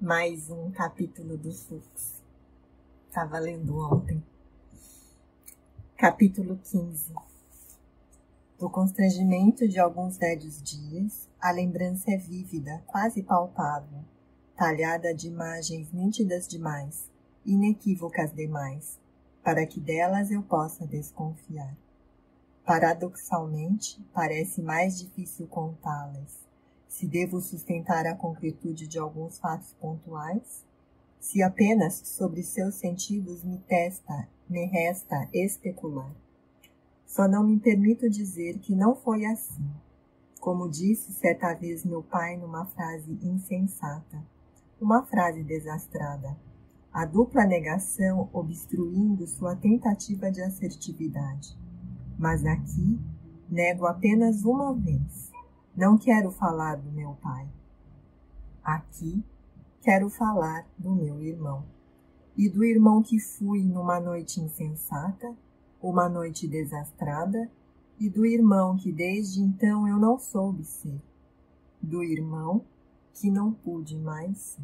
Mais um capítulo do Fluxo. Estava lendo ontem. Capítulo 15. Do constrangimento de alguns velhos dias, a lembrança é vívida, quase palpável, talhada de imagens nítidas demais, inequívocas demais, para que delas eu possa desconfiar. Paradoxalmente, parece mais difícil contá-las. Se devo sustentar a concretude de alguns fatos pontuais? Se apenas sobre seus sentidos me resta especular. Só não me permito dizer que não foi assim. Como disse certa vez meu pai numa frase insensata, uma frase desastrada, a dupla negação obstruindo sua tentativa de assertividade. Mas aqui nego apenas uma vez. Não quero falar do meu pai. Aqui quero falar do meu irmão. E do irmão que fui numa noite insensata, uma noite desastrada, e do irmão que desde então eu não soube ser. Do irmão que não pude mais ser.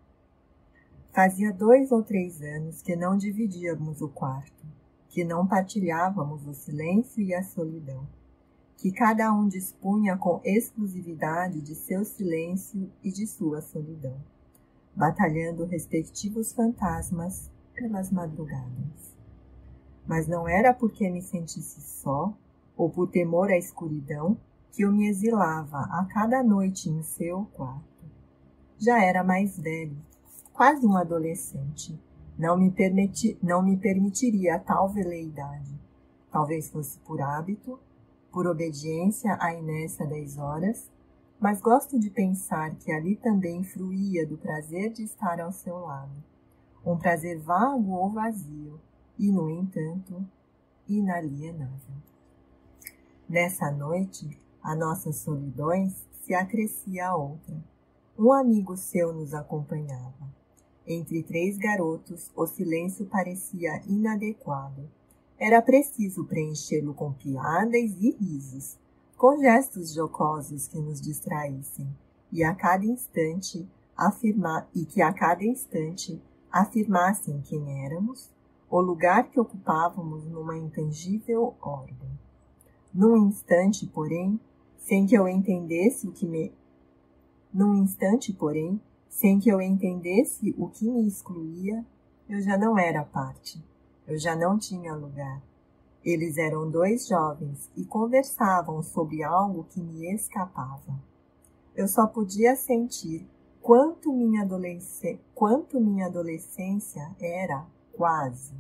Fazia 2 ou 3 anos que não dividíamos o quarto, que não partilhávamos o silêncio e a solidão, que cada um dispunha com exclusividade de seu silêncio e de sua solidão, batalhando respectivos fantasmas pelas madrugadas. Mas não era porque me sentisse só, ou por temor à escuridão, que eu me exilava a cada noite em seu quarto. Já era mais velho, quase um adolescente. Não me permitiria tal veleidade. Talvez fosse por hábito, por obediência à inércia das horas, mas gosto de pensar que ali também fruía do prazer de estar ao seu lado. Um prazer vago ou vazio, e, no entanto, inalienável. Nessa noite, a nossas solidões se acrescia a outra. Um amigo seu nos acompanhava. Entre 3 garotos, o silêncio parecia inadequado. Era preciso preenchê-lo com piadas e risos, com gestos jocosos que nos distraíssem, e a cada instante afirmassem quem éramos, o lugar que ocupávamos numa intangível ordem. Num instante, porém, sem que eu entendesse o que me excluía, eu já não era parte. Eu já não tinha lugar. Eles eram 2 jovens e conversavam sobre algo que me escapava. Eu só podia sentir quanto minha adolescência era quase.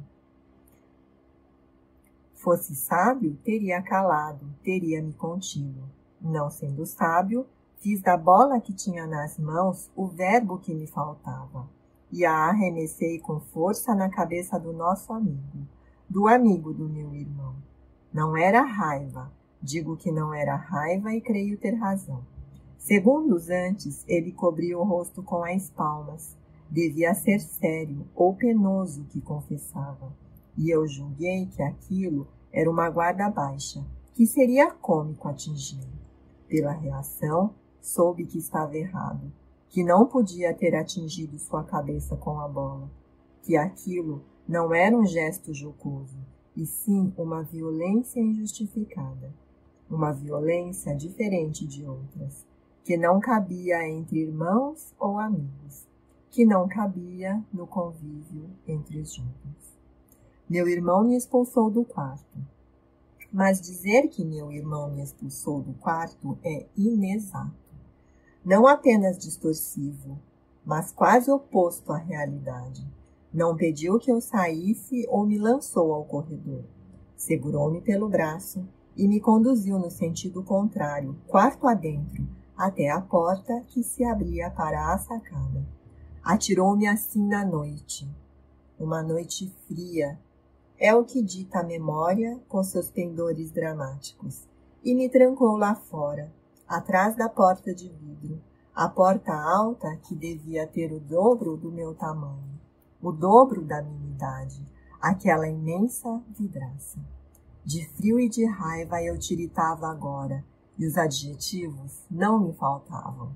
Fosse sábio, teria calado, teria me contido. Não sendo sábio, fiz da bola que tinha nas mãos o verbo que me faltava, e a arremessei com força na cabeça do nosso amigo, do amigo do meu irmão. Não era raiva, digo que não era raiva e creio ter razão. Segundos antes, ele cobria o rosto com as palmas. Devia ser sério ou penoso que confessava, e eu julguei que aquilo era uma guarda baixa, que seria cômico atingi-lo. Pela reação, soube que estava errado, que não podia ter atingido sua cabeça com a bola, que aquilo não era um gesto jocoso, e sim uma violência injustificada, uma violência diferente de outras, que não cabia entre irmãos ou amigos, que não cabia no convívio entre os jovens. Meu irmão me expulsou do quarto, mas dizer que meu irmão me expulsou do quarto é inexato. Não apenas distorsivo, mas quase oposto à realidade. Não pediu que eu saísse ou me lançou ao corredor. Segurou-me pelo braço e me conduziu no sentido contrário, quarto adentro, até a porta que se abria para a sacada. Atirou-me assim na noite. Uma noite fria, é o que dita a memória com seus pendores dramáticos, e me trancou lá fora, atrás da porta de vidro, a porta alta que devia ter o dobro do meu tamanho, o dobro da minha idade, aquela imensa vidraça. De frio e de raiva eu tiritava agora, e os adjetivos não me faltavam.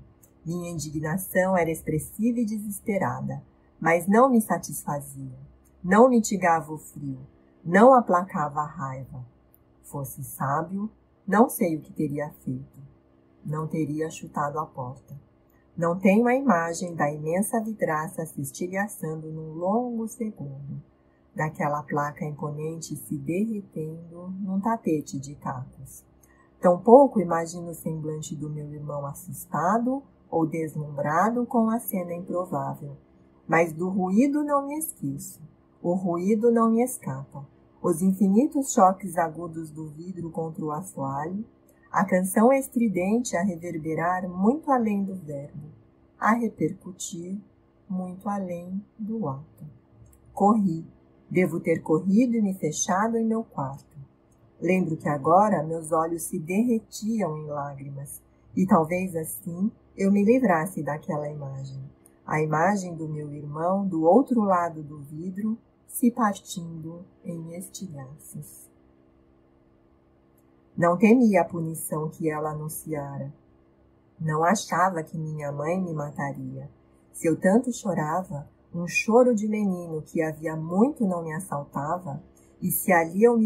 Minha indignação era expressiva e desesperada, mas não me satisfazia, não mitigava o frio, não aplacava a raiva. Fosse sábio, não sei o que teria feito. Não teria chutado a porta. Não tenho a imagem da imensa vidraça se estilhaçando num longo segundo, daquela placa imponente se derretendo num tapete de cacos. Tampouco imagino o semblante do meu irmão assustado ou deslumbrado com a cena improvável. Mas do ruído não me esqueço. O ruído não me escapa. Os infinitos choques agudos do vidro contra o assoalho, a canção estridente a reverberar muito além do verbo, a repercutir muito além do ato. Corri. Devo ter corrido e me fechado em meu quarto. Lembro que agora meus olhos se derretiam em lágrimas, e talvez assim eu me livrasse daquela imagem. A imagem do meu irmão do outro lado do vidro, se partindo em estilhaços. Não temia a punição que ela anunciara. Não achava que minha mãe me mataria. Se eu tanto chorava, um choro de menino que havia muito não me assaltava, e se ali eu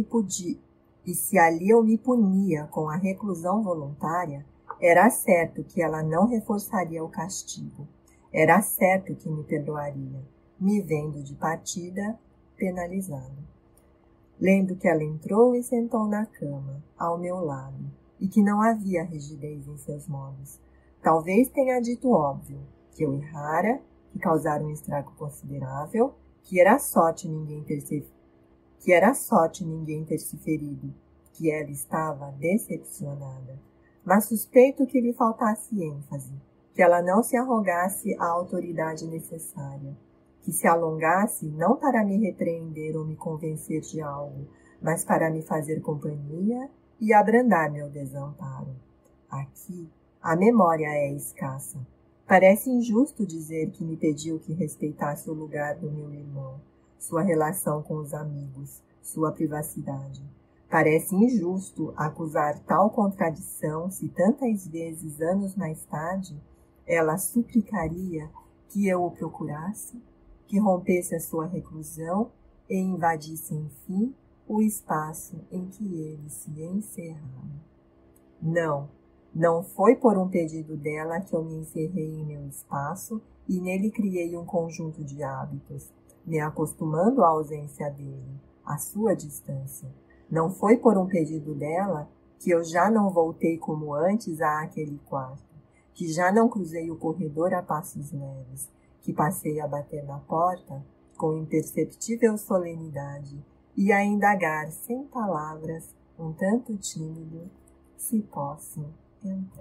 me punia com a reclusão voluntária, era certo que ela não reforçaria o castigo. Era certo que me perdoaria, me vendo de partida penalizado. Lembro que ela entrou e sentou na cama, ao meu lado, e que não havia rigidez em seus modos. Talvez tenha dito óbvio, que eu errara, que causara um estrago considerável, que era sorte ninguém ter se ferido, que ela estava decepcionada. Mas suspeito que lhe faltasse ênfase, que ela não se arrogasse a autoridade necessária, que se alongasse não para me repreender ou me convencer de algo, mas para me fazer companhia e abrandar meu desamparo. Aqui, a memória é escassa. Parece injusto dizer que me pediu que respeitasse o lugar do meu irmão, sua relação com os amigos, sua privacidade. Parece injusto acusar tal contradição se tantas vezes, anos mais tarde, ela suplicaria que eu o procurasse, que rompesse a sua reclusão e invadisse, enfim, o espaço em que ele se encerrara. Não foi por um pedido dela que eu me encerrei em meu espaço e nele criei um conjunto de hábitos, me acostumando à ausência dele, à sua distância. Não foi por um pedido dela que eu já não voltei como antes àquele quarto, que já não cruzei o corredor a passos leves, que passei a bater na porta com imperceptível solenidade e a indagar sem palavras, um tanto tímido, se posso entrar.